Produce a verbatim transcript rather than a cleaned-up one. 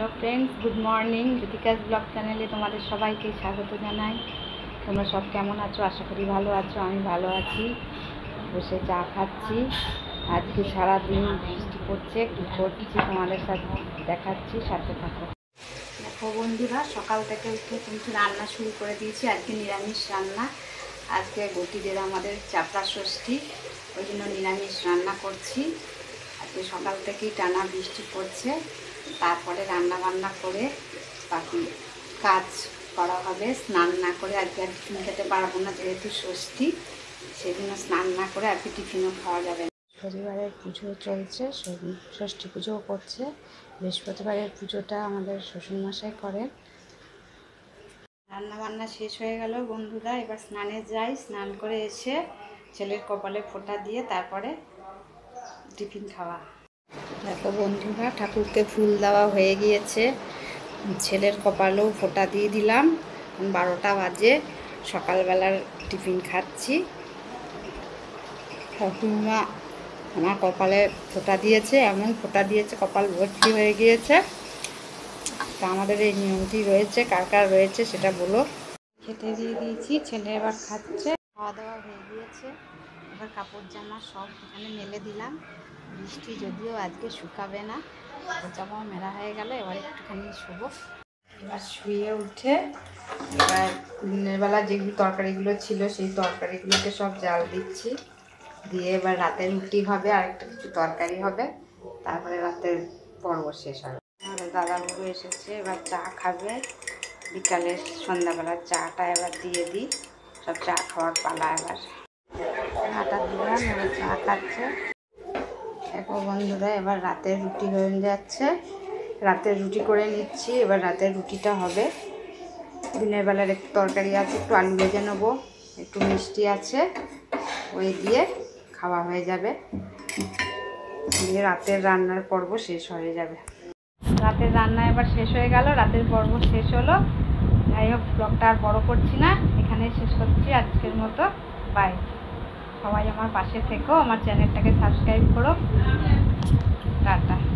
Hello friends, good morning. Jyotika's blog চ্যানেলে তোমাদের সবাইকে স্বাগত জানাই। তোমরা সব কেমন আছো? আশা করি ভালো আছো। আমি ভালো আছি, বসে চা খাচ্ছি। আজকে সারাদিন বৃষ্টি পড়ছে, কী করছি তোমাদের সাথে দেখাচ্ছি, সাথে থাকো। দেখো বন্ধুরা, সকাল থেকে উঠে কিন্তু রান্না শুরু করে দিয়েছি। আজকে নিরামিষ রান্না। আজকে গতিদের আমাদের চাপড়া ষষ্ঠী, ওই জন্য নিরামিষ রান্না করছি। আজকে সকাল থেকেই টানা বৃষ্টি পড়ছে। তারপরে রান্না বান্না করে বাকি কাজ করা হবে। স্নান না করে আজকে আর টিফিন খেতে পারবো না, যেহেতু ষষ্ঠী, সেজন্য স্নান না করে আজকে টিফিনও খাওয়া যাবে না। বৃহস্পতিবারের পুজো চলছে, ষষ্ঠী পুজোও করছে। বৃহস্পতিবারের পুজোটা আমাদের শ্বশুরমশাই করেন। রান্না বান্না শেষ হয়ে গেল বন্ধুরা, এবার স্নানে যাই। স্নান করে এসে ছেলের কপালে ফোঁটা দিয়ে তারপরে টিফিন খাওয়া। দেখো বন্ধুরা, ঠাকুরকে ফুল দেওয়া হয়ে গিয়েছে, ছেলের কপালেও ফোঁটা দিয়ে দিলাম। বারোটা বাজে, সকালবেলার টিফিন খাচ্ছি। ঠাকুরমা আমার কপালে ফোঁটা দিয়েছে, এমন ফোঁটা দিয়েছে কপাল ভর্তি হয়ে গিয়েছে। তা আমাদের এই নিয়মটি রয়েছে, কার কার রয়েছে সেটা বলো। খেতে দিয়ে দিয়েছি, ছেলে এবার খাচ্ছে। খাওয়া দাওয়া হয়ে গিয়েছে, এবার কাপড় জামা সব এখানে মেলে দিলাম। বৃষ্টি যদিও আজকে শুকাবে না, কাপড় জামাও মেলা হয়ে গেল। এবার একটুখানি শুবো। এবার শুয়ে উঠে এবার দিনের বেলা যেগুলো তরকারিগুলো ছিল সেই তরকারিগুলোকে সব জাল দিচ্ছি। দিয়ে এবার রাতে রুটি হবে, আর একটা কিছু তরকারি হবে, তারপরে রাতের পর্ব শেষ হবে। আমাদের দাদাবাবু এসেছে, এবার চা খাবে। বিকালে সন্ধ্যাবেলার চাটা এবার দিয়ে দিই, সব চা খাওয়ার পালা। এবার আটা দিলাম, এবার চা খাচ্ছে। দেখো বন্ধুরা, এবার রাতের রুটি হয়ে যাচ্ছে, রাতের রুটি করে নিচ্ছি। এবার রাতের রুটিটা হবে। দিনের বেলার একটু তরকারি আছে, একটু আলু ভেজে নেবো, একটু মিষ্টি আছে, ওই দিয়ে খাওয়া হয়ে যাবে। দিয়ে রাতের রান্নার পর্ব শেষ হয়ে যাবে। রাতের রান্না এবার শেষ হয়ে গেল, রাতের পর্ব শেষ হলো। যাই হোক, ব্লগটা আর বড়ো করছি না, এখানেই শেষ করছি আজকের মতো। বাই। সবাই আমার পাশে থেকো, আমার চ্যানেলটাকে সাবস্ক্রাইব করো। টাটা।